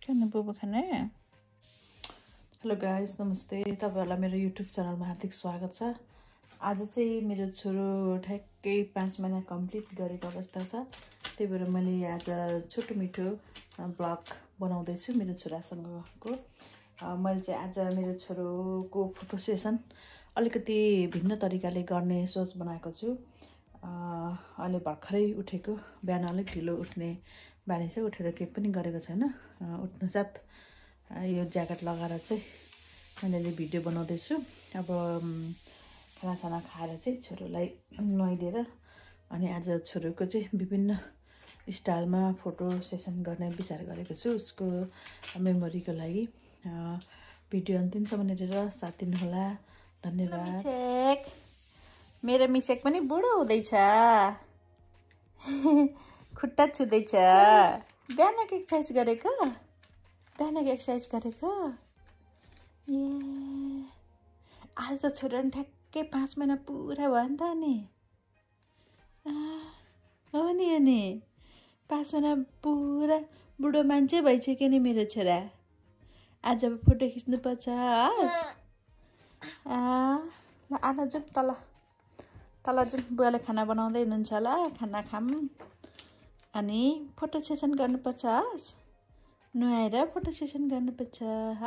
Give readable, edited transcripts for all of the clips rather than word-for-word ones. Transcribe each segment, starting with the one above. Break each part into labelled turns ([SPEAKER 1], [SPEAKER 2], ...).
[SPEAKER 1] खाने बुबा खाने हेलो गाइस नमस्ते तपाईहरुलाई मेरो युट्युब च्यानलमा हार्दिक स्वागत छ। आज चाहिँ मेरो छोरो ठ्याक्कै 5 महिना कम्प्लिट गरेको अवस्था छ। त्यही भएर मैले आज छोटो मिठो ब्लग बनाउँदै छु मेरो छोरासँगको। मैले चाहिँ आज मेरो छोरोको फोटो सेसन अलिकति भिन्न तरिकाले गर्ने सोच बनाएको छु। अहिले भर्खरै उठेको, बिहान अलिक ढिलो उठ्ने बानी चाहिँ उठेर केही पनि गरेको छैन। उठ्नु साथ यो ज्याकेट लगाएर चाहिँ मैले भिडियो बनाउँदैछु। अब खानासाना खाएर चाहिँ छोरोलाई नुहाइदिएर अनि आज छोरोको चाहिँ विभिन्न स्टाइलमा फोटो सेसन गर्ने विचार गरेको छु। उसको मेमोरीको लागि भिडियो अन्तिमसम्म हेरेर साथ दिनुहोला। धन्यवाद। मेरो मिसेक पनि बुढो हुँदैछ, खुट्टा छुँदैछ। बिहानको एक्सर्साइज गरेको, ए आज त छोरा ठ्याक्कै 5 महिना पुरा भयो नि त। हो नि अनि 5 महिना पुरा बुढो मान्छे भइसक्यो नि मेरो छोरा। आज अब फोटो खिच्नुपर्छ। ल आना जाउँ तल जाउँ। बुवाले खाना बनाउँदै हुनुहुन्छ होला, खाना खाऊँ अनि फोटो सेसन गर्नुपर्छ। नुहाएर फोटो सेसन गर्नुपर्छ।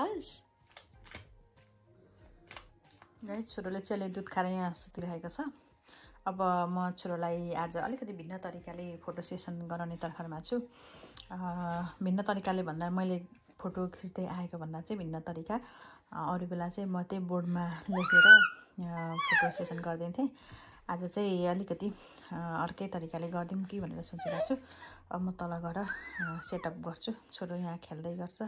[SPEAKER 1] गाइस छोरोले चाहिँ दुध खाएर यहाँ सुतिरहेको छ। अब म छोरोलाई आज अलिकति भिन्न तरिकाले फोटो सेसन गराउने तर्खरमा छु। भिन्न तरिकाले भन्दा मैले फोटो खिच्दै आएको भन्दा चाहिँ भिन्न तरिका। अरू बेला चाहिँ म त्यही बोर्डमा लेखेर फोटो सेसन गर्दिन्थेँ। आज चाहिँ अलिकति अर्कै तरिकाले गरिदिउँ कि भनेर सोचिरहेको छु। अब म तल गएर सेटअप गर्छु। छोरो यहाँ खेल्दै गर्छ।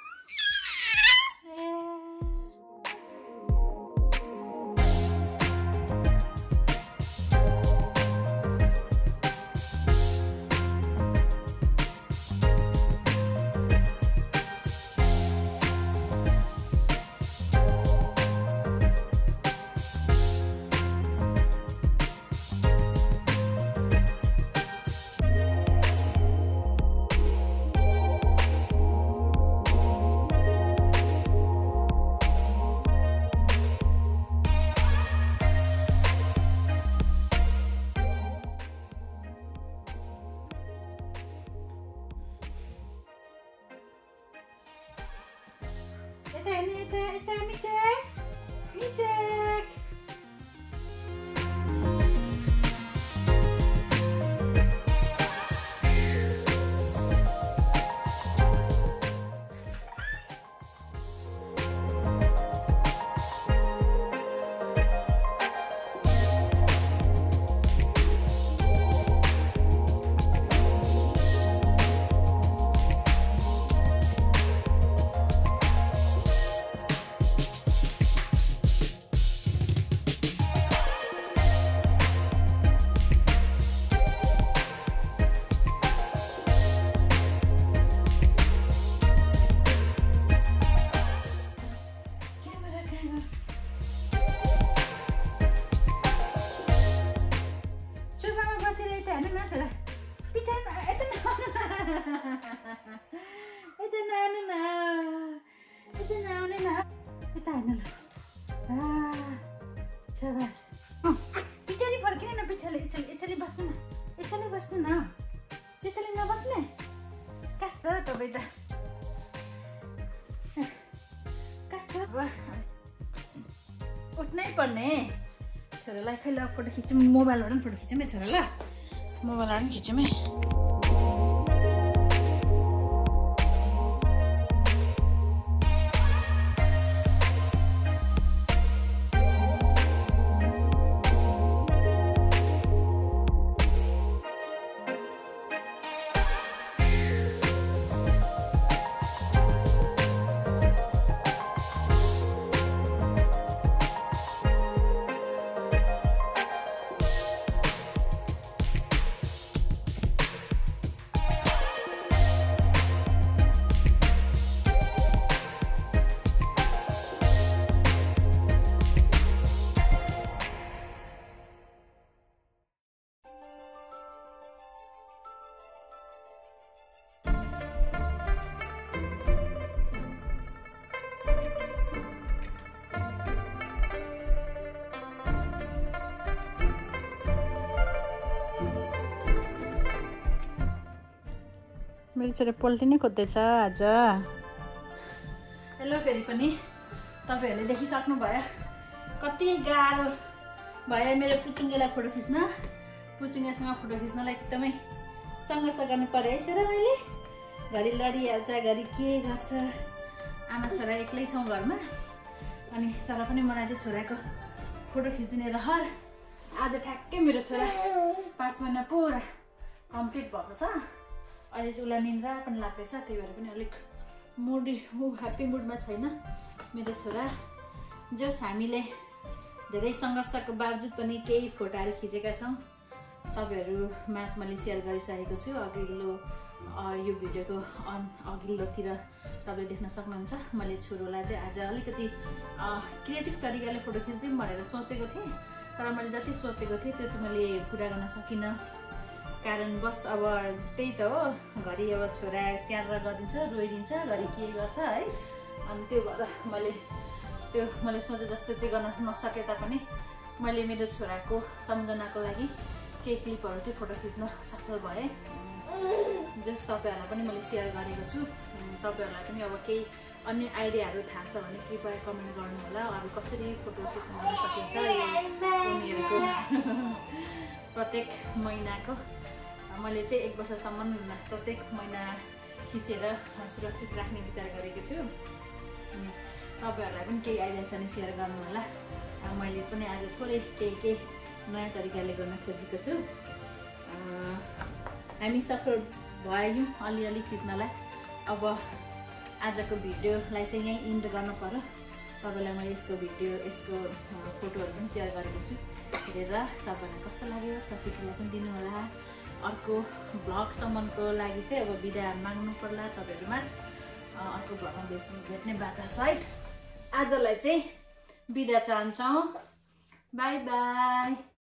[SPEAKER 1] Eta, Misek. पछाडि फर्किन न, यसरी बस्नु न, यसरी बस्नु न, त्यसरी नबस्ने। कस्तो तपाईँ त कस्तो उठ्नै पर्ने। छोरालाई खै ल फोटो खिचौँ, मोबाइलबाट पनि फोटो खिचौँ है छोरा। ल मोबाइलबाट पनि खिचौँ है। मेरो छोरा पोल्टी नै खोज्दैछ आज। हेलो फेरि पनि तपाईहरुले देखिसक्नु भयो कति गाह्रो भयो मेरो पुचुङ्गेलाई फोटो खिच्न। पुचुङ्गेसँग फोटो खिच्नलाई एकदमै संघर्ष गर्नु पर्यो है छोरा। मैले घरि लडिहाल्छ, घरि के गर्छ। आमा छोरा एक्लै छौँ घरमा, अनि तर पनि मलाई चाहिँ छोराको फोटो खिच्दिने रहर। आज ठ्याक्कै मेरो छोरा 5 महिना पुरा कम्प्लिट भएको छ। अहिले चाहिँ उसलाई निन्द्रा पनि लाग्दैछ, त्यही भएर पनि अलिक ह्याप्पी मुडमा छैन मेरो छोरा। जस हामीले धेरै सङ्घर्षको बावजुद पनि केही फोटाहरू खिचेका छौँ, तपाईँहरू माझ मैले सेयर गरिसकेको छु। अघिल्लो यो भिडियोको अघिल्लोतिर तपाईँले देख्न सक्नुहुन्छ। मैले छोरोलाई चाहिँ आज अलिकति क्रिएटिभ तरिकाले फोटो खिच्दिउँ भनेर सोचेको थिएँ, तर मैले जति सोचेको थिएँ त्यो चाहिँ मैले पुरा गर्न सकिनँ। कारण बस अब त्यही त हो, घरि अब छोरा च्याएर गरिदिन्छ, रोइदिन्छ, घरि के गर्छ है। अनि त्यो भएर मैले सोचे जस्तो चाहिँ गर्न नसके तापनि मैले मेरो छोराको सम्झनाको लागि केही क्लिपहरू चाहिँ फोटो खिच्न सफल भएँ। जस तपाईँहरूलाई पनि मैले सेयर गरेको छु। तपाईँहरूलाई पनि अब केही अन्य आइडियाहरू थाहा छ भने कृपया कमेन्ट गर्नु होला। अरू कसरी फोटो सेसन गर्न सकिन्छ उनीहरूको प्रत्येक महिनाको। मैले चाहिँ 1 वर्षसम्म प्रत्येक महिना खिचेर सुरक्षित राख्ने विचार गरेको छु। तपाईँहरूलाई पनि केही आइडिया छ भने सेयर गर्नु होला। मैले पनि आज थोरै केही नयाँ तरिकाले गर्न खोजेको छु। हामी सफल भयौँ अलिअलि खिच्नलाई। अब आजको भिडियोलाई चाहिँ यहीँ इन्ड गर्नु पर्यो। तपाईँलाई म यसको फोटोहरू पनि सेयर गरेको छु। हेरेर तपाईँलाई कस्तो लाग्यो प्रतिक्रिया पनि दिनु होला। अर्को भ्लगसम्मको लागि चाहिँ अब बिदा माग्नु पर्ला तपाईँहरूमा। अर्को भ्लगमा भेट्ने बाचा सहित आजलाई चाहिँ बिदा चाहन्छौँ। Bye by.